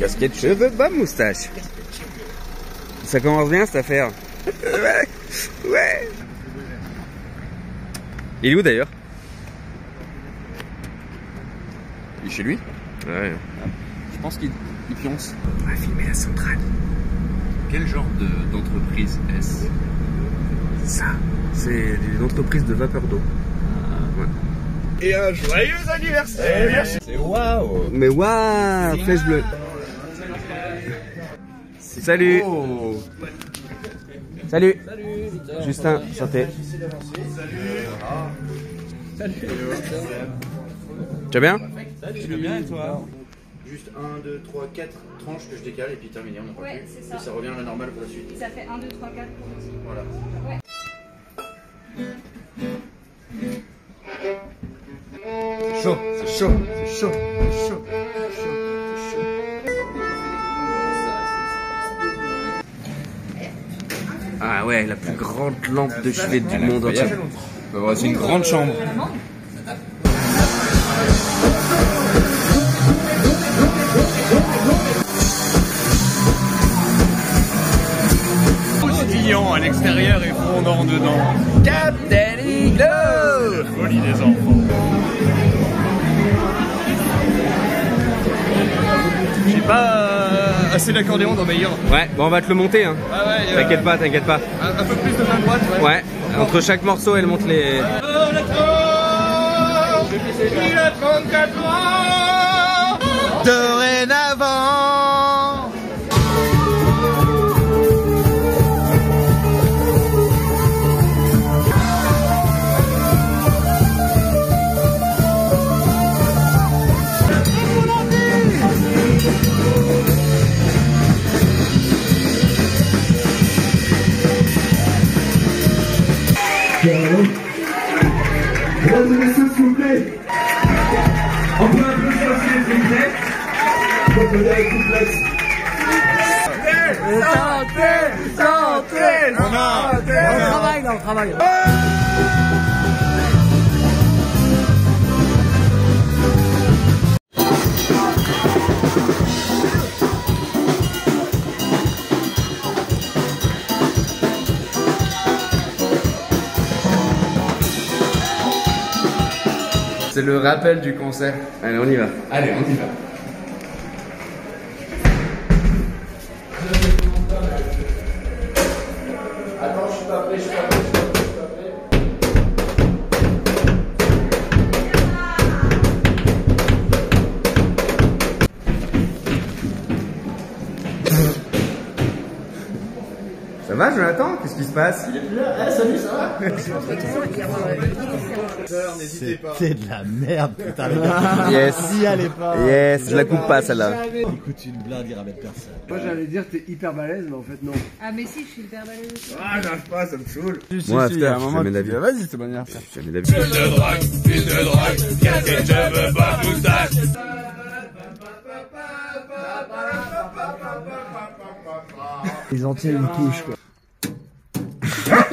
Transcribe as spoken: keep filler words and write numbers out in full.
Casquette, cheveux, bas, moustache. Ça commence bien cette affaire. Ouais, ouais. Il est où d'ailleurs? Il est chez lui? Ouais. Je pense qu'il pionce. On va filmer la centrale. Quel genre d'entreprise est-ce? Ça, c'est une entreprise de vapeur d'eau. Ah. Ouais. Et un joyeux anniversaire. Merci. C'est waouh. Mais waouh, flèche bleue. Salut. Oh. Salut. Justin, santé. Salut. Tu vas bien? Tu vas bien et toi? Juste un, deux, trois, quatre tranches que je décale et puis terminé, on n'a pas Ouais, plus. c'est ça. Et ça revient à la normale pour la suite. Ça fait un, deux, trois, quatre pour aussi. Voilà. Ouais. C'est chaud, c'est chaud, c'est chaud, c'est chaud, c'est chaud, c'est chaud. Ah ouais, la plus grande lampe de chevet du monde entier. Bah, c'est une grande chambre. Croustillant à l'extérieur et fondant dedans. Captain Iglo. Folie des enfants. J'ai pas euh, assez d'accordéon d'obéir. Ouais, bon on va te le monter hein. Ah ouais, euh, T'inquiète pas, t'inquiète pas. Un, un peu plus de vingt boîtes, ouais. Ouais, entre chaque morceau elle monte les... Il a trente-quatre ans. Dorénavant. Mesdames et messieurs, s'il vous plaît, on peut applaudir aussi les triplex. On peut applaudir les triplex. Santé, santé, santé. On travaille là, on travaille. C'est le rappel du concert. Allez, on y va. Allez, on y va. Attends, je suis pas prêt, je suis pas prêt, je suis pas prêt, je suis pas prêt. Ça va Jonathan? Qu'est-ce qui se passe? N'hésitez pas. C'est de la merde, putain, les gars. Yes. N'y allez pas. Yes, je la coupe pas celle-là. Écoute, une blinde, il ramène personne. Moi j'allais dire t'es hyper balèze, mais en fait non. Ah, mais si, je suis hyper balèze aussi. Ah, j'arrive pas, ça me saoule. Moi after, je jamais d'avis. Vas-y, c'est bon anniversaire. Jamais d'avis. Fils de drogue, fils de drogue, casquette, cheveux, bas, moustache. Ils en tiennent une couche quoi.